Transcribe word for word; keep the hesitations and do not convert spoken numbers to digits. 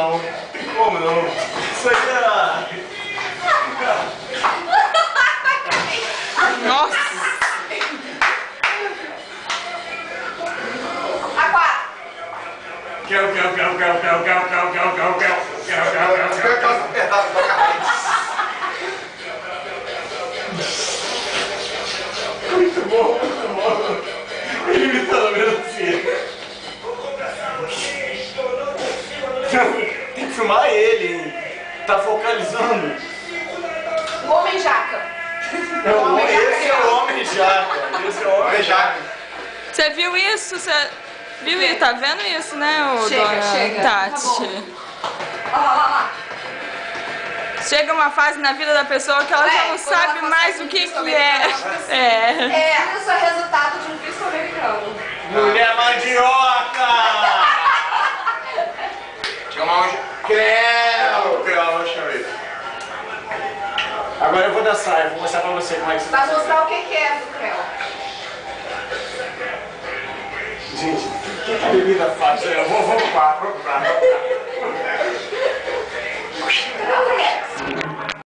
não. Como não? Isso aí era... Nossa! A quatro. Quero, quero, quero, quero, quero, quero, quero, quero, quero, quero, quero, quero, quero, quero, quero. Muito bom, muito bom. Ele imitando a melancia. Tem que filmar ele, hein? Tá focalizando. O homem jaca. É o homem, esse é o homem jaca. Esse é o homem jaca. Você viu isso? Você viu isso? Tá vendo isso, né, ô Chega, dona chega. Tati? Tá bom. Ó lá, lá, lá. Chega uma fase na vida da pessoa que ela É, já não quando sabe ela mais consegue o que visto que é. americano, É. É, isso é resultado de um visto americano. Mulher mandioca! Tinha uma hoje. Creu! Creu, eu chamei. Agora eu vou dançar, eu vou mostrar pra você como é que você Vai mostrar o que que é do Creu. Gente, o que que a bebida faz? Eu vou, vou pro quarto, vou pro quarto, vou pro quarto.